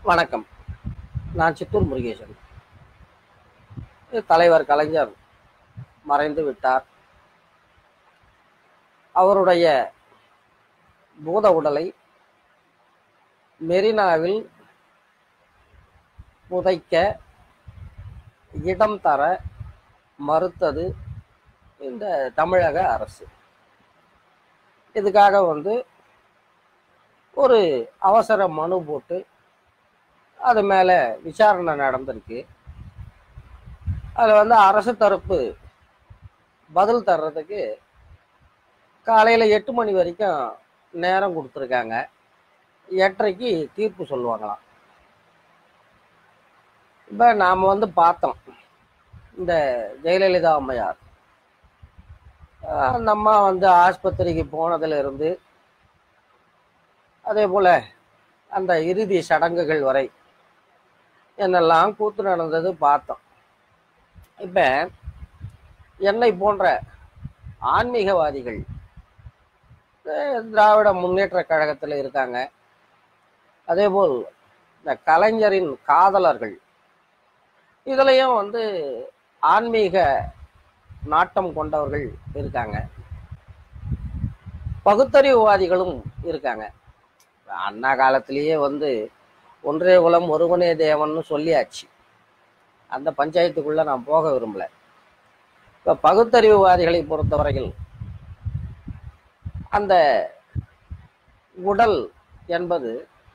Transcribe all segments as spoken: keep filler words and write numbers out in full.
வணக்கம். நான் சித்தூர் முருகேசன். தலைவர் கலைஞர் மறைந்து விட்டார். அவருடைய பூத உடலை மெரினாவில் புதைக்க இடம் தர மறுத்தது இந்த தமிழக அரசு. இதுக்காக வந்து ஒரு அவசர மனு போட்டு அது மேலே விசாரணை நடந்திருக்கு. அதில் வந்து அரசு தரப்பு பதில் தர்றதுக்கு காலையில் எட்டு மணி வரைக்கும் நேரம் கொடுத்துருக்காங்க. எட்டரைக்கு தீர்ப்பு சொல்லுவாங்களாம். இப்போ நாம் வந்து பார்த்தோம், இந்த ஜெயலலிதா அம்மையார் அந்த அம்மா வந்து ஆஸ்பத்திரிக்கு போனதிலிருந்து அதே போல் அந்த இறுதி சடங்குகள் வரை என்னெல்லாம் கூத்து நடந்தது பார்த்தோம். இப்போ என்னை போன்ற ஆன்மீகவாதிகள் திராவிட முன்னேற்ற கழகத்தில் இருக்காங்க. அதேபோல் இந்த கலைஞரின் காதலர்கள் இதுலேயும் வந்து ஆன்மீக நாட்டம் கொண்டவர்கள் இருக்காங்க. பகுத்தறிவுவாதிகளும் இருக்காங்க. அண்ணா காலத்திலேயே வந்து ஒன்றே குலம் ஒருவனே தேவன்னு சொல்லியாச்சு. அந்த பஞ்சாயத்துக்குள்ள நான் போக விரும்பல. இப்போ பகுத்தறிவுவாதிகளை பொறுத்தவரையில் அந்த உடல் என்பது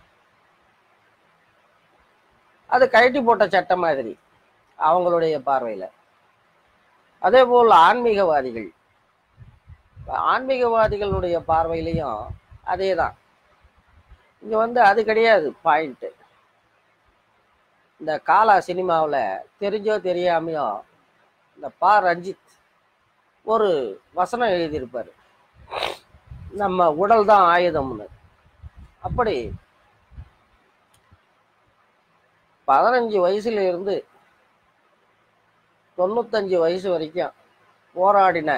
அது கழட்டி போட்ட சட்டம் மாதிரி அவங்களுடைய பார்வையில். அதே போல் ஆன்மீகவாதிகள் ஆன்மீகவாதிகளுடைய பார்வையிலையும் அதே தான். இங்கே வந்து அது கிடையாது பாயிண்ட்டு. இந்த காலா சினிமாவில் தெரிஞ்சோ தெரியாமையோ இந்த பா ரஞ்சித் ஒரு வசனம் எழுதியிருப்பார், நம்ம உடல் தான் ஆயுதம்னு. அப்படி பதினஞ்சு வயசுல இருந்து தொண்ணூத்தஞ்சு வயசு வரைக்கும் போராடின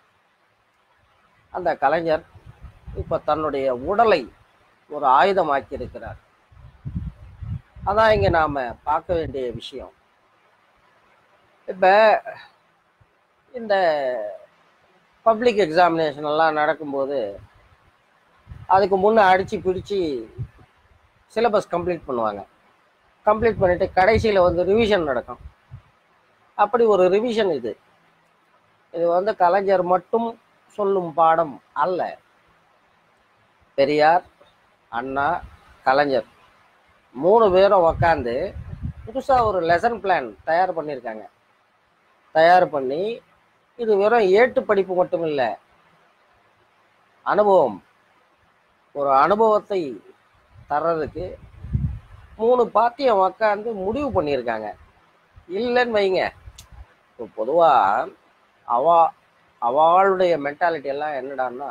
அந்த கலைஞர் இப்போ தன்னுடைய உடலை ஒரு ஆயுதமாக்கி இருக்கிறார். அதான் இங்கே நாம் பார்க்க வேண்டிய விஷயம். இப்போ இந்த பப்ளிக் எக்ஸாமினேஷன் எல்லாம் நடக்கும்போது அதுக்கு முன்னே அடித்து பிடிச்சி சிலபஸ் கம்ப்ளீட் பண்ணுவாங்க. கம்ப்ளீட் பண்ணிவிட்டு கடைசியில் வந்து ரிவிஷன் நடக்கும். அப்படி ஒரு ரிவிஷன் இது. இது வந்து கலைஞர் மட்டும் சொல்லும் பாடம் அல்ல. பெரியார், அண்ணா, கலைஞர் மூணு பேரும் உக்காந்து புதுசாக ஒரு லெசன் பிளான் தயார் பண்ணியிருக்காங்க. தயார் பண்ணி இது வெறும் ஏட்டு படிப்பு மட்டும் இல்லை, அனுபவம், ஒரு அனுபவத்தை தர்றதுக்கு மூணு பாத்தியம் உக்காந்து முடிவு பண்ணியிருக்காங்க. இல்லைன்னு வைங்க, இப்போ பொதுவாக அவா அவளுடைய மென்டாலிட்டி எல்லாம் என்னடான்னா,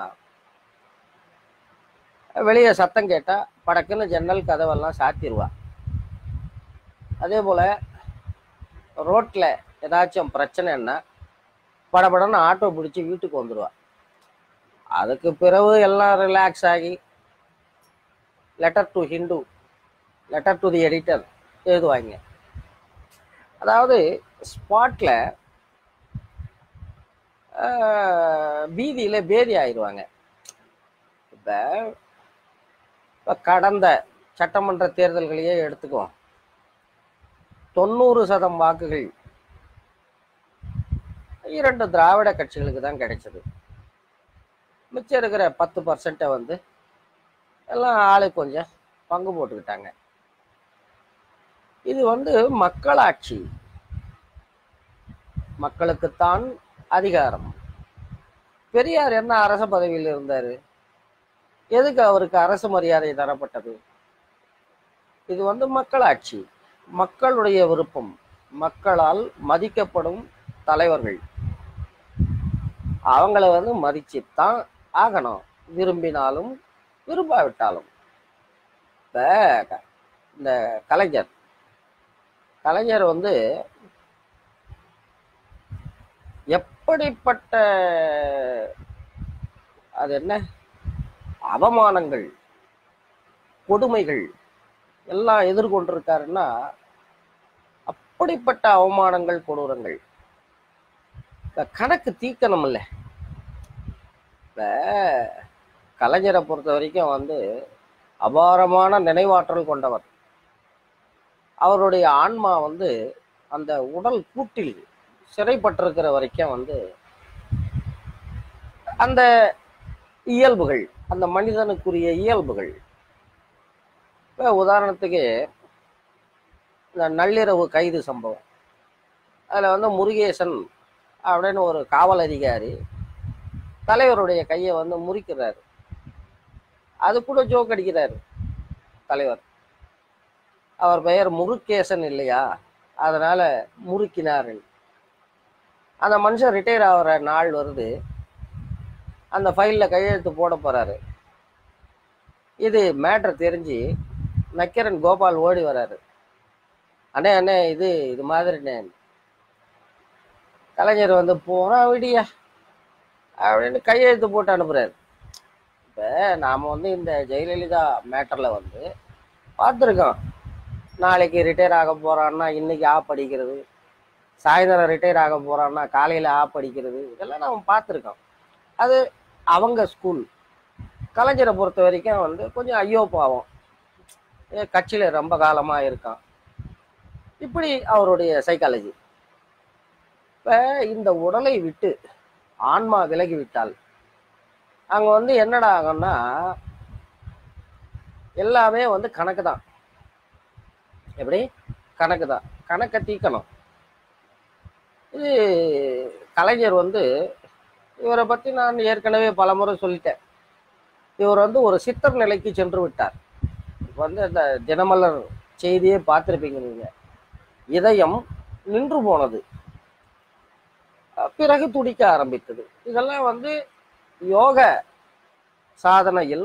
வெளியே சத்தம் கேட்டால் படக்குன்னு ஜன்னல் கதவெல்லாம் சாத்திடுவா. அதே போல் ரோட்டில் ஏதாச்சும் பிரச்சனைன்னா படபடன்னு ஆட்டோ பிடிச்சி வீட்டுக்கு வந்துடுவா. அதுக்கு பிறகு எல்லாம் ரிலாக்ஸ் ஆகி letter to Hindu, letter to the editor எழுதுவாங்க. அதாவது ஸ்பாட்டில் பீதியில் பேதி ஆயிடுவாங்க. இப்போ இப்போ கடந்த சட்டமன்ற தேர்தல்களையே எடுத்துக்குவோம். தொண்ணூறு சதம் வாக்குகள் இரண்டு திராவிட கட்சிகளுக்கு தான் கிடைச்சது. மிச்சம் இருக்கிற பத்து பர்சன்ட்டை வந்து எல்லாம் ஆளு கொஞ்சம் பங்கு போட்டுக்கிட்டாங்க. இது வந்து மக்களாட்சி, மக்களுக்குத்தான் அதிகாரம். பெரியார் என்ன அரச பதவியில் இருந்தார்? எதுக்கு அவருக்கு அரசு மரியாதை தரப்பட்டது? இது வந்து மக்களாட்சி, மக்களுடைய விருப்பம், மக்களால் மதிக்கப்படும் தலைவர்கள். அவங்கள வந்து மதிச்சுத்தான் ஆகணும், விரும்பினாலும் விரும்பாவிட்டாலும். இப்போ இந்த கலைஞர் கலைஞர் வந்து எப்படிப்பட்ட அது என்ன அவமானங்கள், கொடுமைகள் எல்லாம் எதிர்கொண்டிருக்காருன்னா அப்படிப்பட்ட அவமானங்கள், கொடூரங்கள். இந்த கணக்கு தீக்கணும் இல்லை. இந்த கலைஞரை பொறுத்த வரைக்கும் வந்து அபாரமான நினைவாற்றல் கொண்டவர். அவருடைய ஆன்மா வந்து அந்த உடல் கூட்டில் சிறைப்பட்டிருக்கிற வரைக்கும் வந்து அந்த இயல்புகள், அந்த மனிதனுக்குரிய இயல்புகள். இப்போ உதாரணத்துக்கு இந்த நள்ளிரவு கைது சம்பவம், அதில் வந்து முருகேசன் அப்படின்னு ஒரு காவல் அதிகாரி தலைவருடைய கையை வந்து முறிக்கிறாரு. அது கூட ஜோக் அடிக்கிறாரு தலைவர். அவர் பெயர் முருகேசன் இல்லையா, அதனால முறுக்கினார். அந்த மனுஷன் ரிட்டையர் ஆகிற நாள் வருது. அந்த ஃபைலில் கையெழுத்து போட போறாரு. இது மேட்ரு தெரிஞ்சு நக்கீரன் கோபால் ஓடி வராரு. அண்ணே அண்ணே இது இது மாதிரிண்ணே. கலைஞர் வந்து போனா விடியா அப்படின்னு கையெழுத்து போட்டு அனுப்புறாரு. இப்போ நாம் வந்து இந்த ஜெயலலிதா மேட்டரில் வந்து பார்த்துருக்கோம். நாளைக்கு ரிட்டையர் ஆக போகிறான்னா இன்னைக்கு ஆப் அடிக்கிறது, சாயந்தரம் ரிட்டையர் ஆக போகிறான்னா காலையில் ஆப் அடிக்கிறது, இதெல்லாம் நாம் பார்த்துருக்கோம். அது அவங்க ஸ்கூல். கலைஞரை பொறுத்த வரைக்கும் வந்து கொஞ்சம் ஐயோ பாவம், கட்சியில் ரொம்ப காலமாக இருக்கான். இப்படி அவருடைய சைக்காலஜி. இப்போ இந்த உடலை விட்டு ஆன்மா விலகி விட்டால் அங்கே வந்து என்னடா ஆகும்னா எல்லாமே வந்து கணக்கு தான். எப்படி கணக்கு தான், கணக்கை தீக்கணும். இது கலைஞர் வந்து இவரை பற்றி நான் ஏற்கனவே பல முறை சொல்லிட்டேன். இவர் வந்து ஒரு சித்தர் நிலைக்கு சென்று விட்டார். இப்போ வந்து அந்த தினமலர் செய்தியே பார்த்துருப்பீங்க நீங்க. இதயம் நின்று போனது, பிறகு துடிக்க ஆரம்பித்தது. இதெல்லாம் வந்து யோக சாதனையில்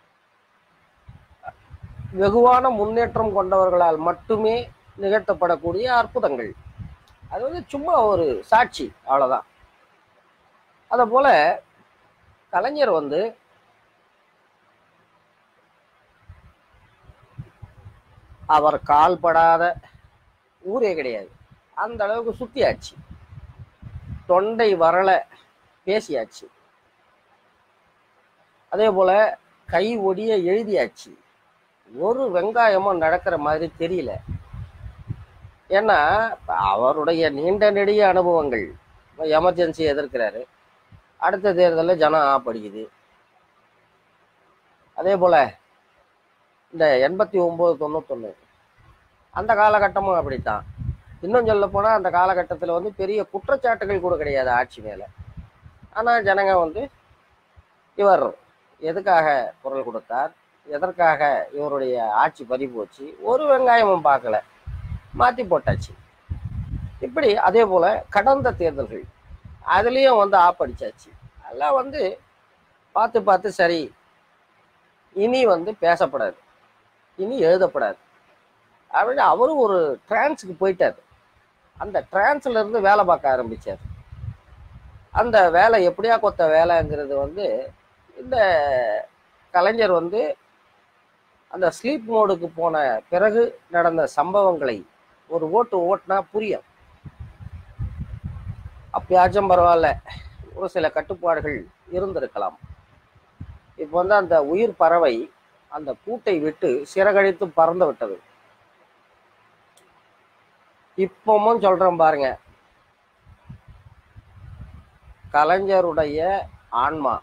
வெகுவான முன்னேற்றம் கொண்டவர்களால் மட்டுமே நிகழ்த்தப்படக்கூடிய அற்புதங்கள். அது வந்து சும்மா ஒரு சாட்சி, அவ்வளோதான். அதை போல கலைஞர் வந்து அவர் கால்படாத ஊரே கிடையாது. அந்த அளவுக்கு சுத்தியாச்சு, தொண்டை வரல பேசியாச்சு. அதே போல கை ஒடிய எழுதியாச்சு. ஒரு வெங்காயமும் நடக்கிற மாதிரி தெரியல. ஏன்னா அவருடைய நீண்ட நெடிய அனுபவங்கள். எமர்ஜென்சி எதிர்க்கிறாரு, அடுத்த தேர்தலில் ஜனம் ஆப்படிக்குது. அதே போல இந்த எண்பத்தி ஒன்பது தொண்ணூத்தொன்னு அந்த காலகட்டமும் அப்படித்தான். இன்னும் சொல்ல போனால் அந்த காலகட்டத்தில் வந்து பெரிய குற்றச்சாட்டுகள் கூட கிடையாது ஆட்சி மேலே. ஆனால் ஜனங்க வந்து இவர் எதுக்காக குரல் கொடுத்தார், எதற்காக இவருடைய ஆட்சி பறி போச்சு, ஒரு வெங்காயமும் பார்க்கல, மாற்றி போட்டாச்சு. இப்படி அதே போல் கடந்த தேர்தல்கள் அதுலேயும் வந்து ஆப்படிச்சாச்சு. அதெல்லாம் வந்து பார்த்து பார்த்து சரி, இனி வந்து பேசப்படாது, இனி எழுதப்படாது அப்படின்னு அவரும் ஒரு டிரான்ஸுக்கு போயிட்டார். அந்த டிரான்ஸ்ல இருந்து வேலை பார்க்க ஆரம்பிச்சார். அந்த வேலை எப்படியா கொத்த வேலைங்கிறது வந்து இந்த கலைஞர் வந்து அந்த ஸ்லீப் மோடுக்கு போன பிறகு நடந்த சம்பவங்களை ஒரு ஓட்டு ஓட்டுனா புரியும். அப்பயாச்சும் பரவாயில்ல, ஒரு சில கட்டுப்பாடுகள் இருந்திருக்கலாம். இப்போ வந்து அந்த உயிர் பறவை அந்த கூட்டை விட்டு சிறகழித்து பறந்து விட்டது. இப்பவும் சொல்றேன் பாருங்க, கலைஞருடைய ஆன்மா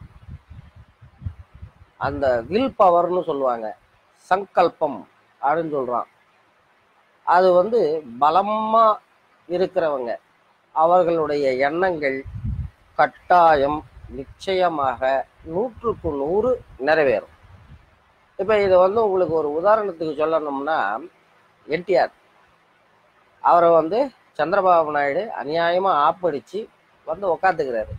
அந்த வில் பவர்னு சொல்லுவாங்க, சங்கல்பம் அப்படின்னு சொல்றான். அது வந்து பலமா இருக்கிறவங்க அவர்களுடைய எண்ணங்கள் கட்டாயம் நிச்சயமாக நூற்றுக்கு நூறு நிறைவேறும். இப்போ இதை வந்து உங்களுக்கு ஒரு உதாரணத்துக்கு சொல்லணும்னா, என்டிஆர் அவரை வந்து சந்திரபாபு நாயுடு அநியாயமாக ஆப்படிச்சு வந்து உக்காந்துக்கிறாரு.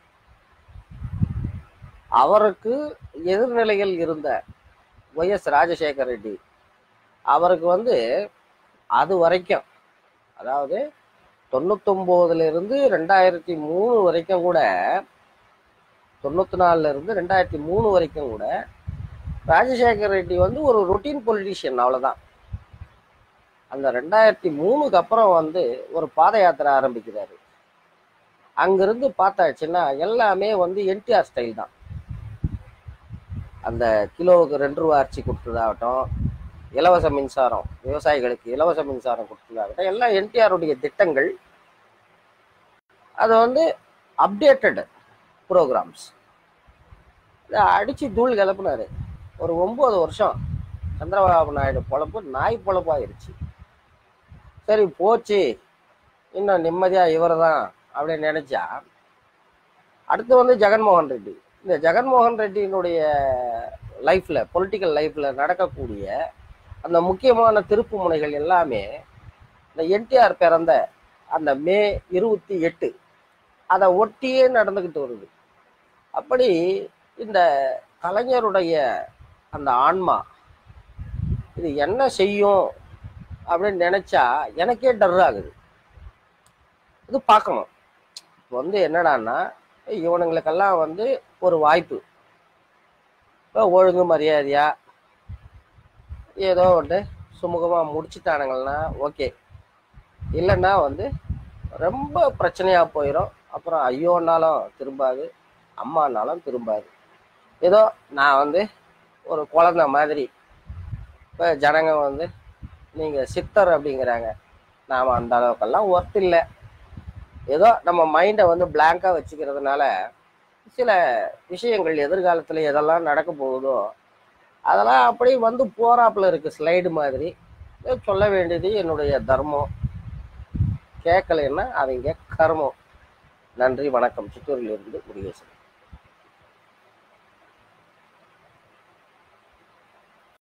அவருக்கு எதிர்நிலையில் இருந்த ஒய் எஸ் ராஜசேகர ரெட்டி அவருக்கு வந்து அது வரைக்கும், அதாவது தொண்ணூத்தொம்போதுல இருந்து ரெண்டாயிரத்தி மூணு வரைக்கும் கூட, தொண்ணூத்தி நாலுல இருந்து ரெண்டாயிரத்தி மூணு வரைக்கும் கூட ராஜசேகர ரெட்டி வந்து ஒரு ரொட்டீன் பொலிட்டீஷியன், அவ்வளோதான். அந்த ரெண்டாயிரத்தி மூணுக்கு அப்புறம் வந்து ஒரு பாத யாத்திரை ஆரம்பிக்கிறாரு. அங்கிருந்து பார்த்தாச்சுன்னா எல்லாமே வந்து என்டிஆர் ஸ்டைல் தான். அந்த கிலோவுக்கு ரெண்டு ரூபா அரிசி கொடுத்ததாகட்டும், இலவச மின்சாரம், விவசாயிகளுக்கு இலவச மின்சாரம் கொடுத்ததாகட்டும், எல்லாம் என்டிஆருடைய திட்டங்கள். அது வந்து அப்டேட்டட் ப்ரோக்ராம்ஸ். இதை அடித்து தூள் கிளப்புனாரு. ஒரு ஒம்பது வருஷம் சந்திரபாபு நாயுடு பொழப்பு நாய் பொழப்பாயிருச்சு. சரி போச்சு, இன்னும் நிம்மதியாக இவர் தான் அப்படின்னு நினச்சா, அடுத்து வந்து ஜெகன்மோகன் ரெட்டி. இந்த ஜெகன்மோகன் ரெட்டியினுடைய லைஃப்பில், பொலிட்டிக்கல் லைஃப்பில் நடக்கக்கூடிய அந்த முக்கியமான திருப்பு முனைகள் எல்லாமே இந்த என்டிஆர் பிறந்த அந்த மே இருபத்தி எட்டு அதை ஒட்டியே நடந்துக்கிட்டு வருது. அப்படி இந்த கலைஞருடைய அந்த ஆன்மா இது என்ன செய்யும் அப்படின்னு நினச்சா எனக்கே டர் ஆகுது. இது பார்க்கணும். இப்போ வந்து என்னடான்னா, இவனுங்களுக்கெல்லாம் வந்து ஒரு வாய்ப்பு, இப்போ ஒழுங்கு மரியாதையா ஏதோ ஒன்று சுமூகமாக முடிச்சுட்டானுங்கன்னா ஓகே, இல்லைன்னா வந்து ரொம்ப பிரச்சனையாக போயிடும். அப்புறம் ஐயோன்னாலும் திரும்பாது, அம்மானாலும் திரும்பாது. ஏதோ நான் வந்து ஒரு குழந்தை மாதிரி, இப்போ ஜனங்க வந்து நீங்கள் சித்தர் அப்படிங்கிறாங்க, நாம் அந்த அளவுக்கெல்லாம் ஒர்த் இல்லை. ஏதோ நம்ம மைண்டை வந்து பிளாங்காக வச்சுக்கிறதுனால சில விஷயங்கள் எதிர்காலத்தில் எதெல்லாம் நடக்க போகுதோ அதெல்லாம் அப்படி வந்து போறாப்புல இருக்குது, ஸ்லைடு மாதிரி. சொல்ல வேண்டியது என்னுடைய தர்மம், கேட்கலைன்னா அவங்க கர்மம். நன்றி, வணக்கம். சித்தூரிலிருந்து முருகேசன்.